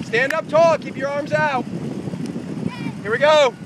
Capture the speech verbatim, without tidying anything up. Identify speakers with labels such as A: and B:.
A: Stand up tall, keep your arms out. Here we go.